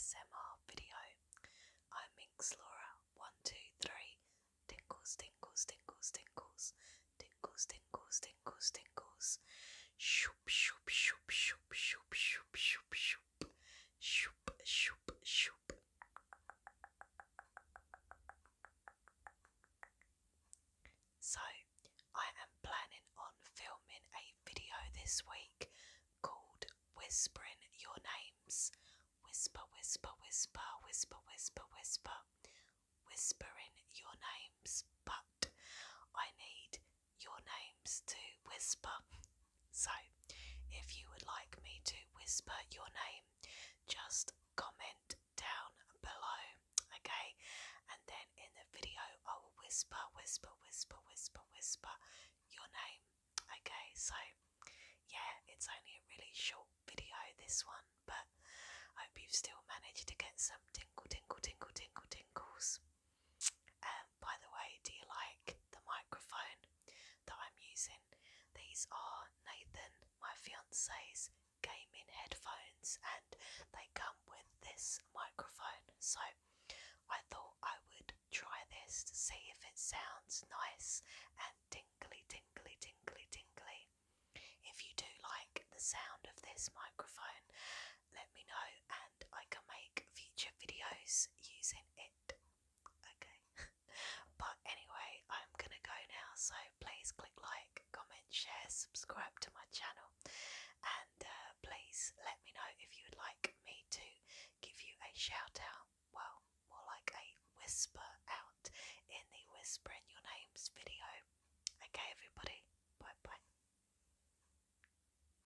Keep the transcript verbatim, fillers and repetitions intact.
S M R video. I'm Minx Laura. One, two, three. Tinkles, tinkles, tinkles, tinkles. Tinkles, tinkles, tinkles, tinkles. Shoop, shoop, shoop, shoop, shoop, shoop, shoop, shoop. Shoop, shoop, shoop. So, I am planning on filming a video this week called Whispering Your Names. Whisper, whisper, whisper, whisper, whisper, whisper. Whispering your names, but I need your names to whisper. So, if you would like me to whisper your name, just comment down below, okay? And then in the video, I will whisper, whisper, whisper, whisper, whisper your name, okay? So, yeah, it's only a really short video, this one, but I hope you've still managed to get some tinkle, tinkle, tinkle, tinkle, tinkles. Um, by the way, do you like the microphone that I'm using? These are Nathan, my fiance's gaming headphones, and they come with this microphone. So I thought I would try this to see if it sounds nice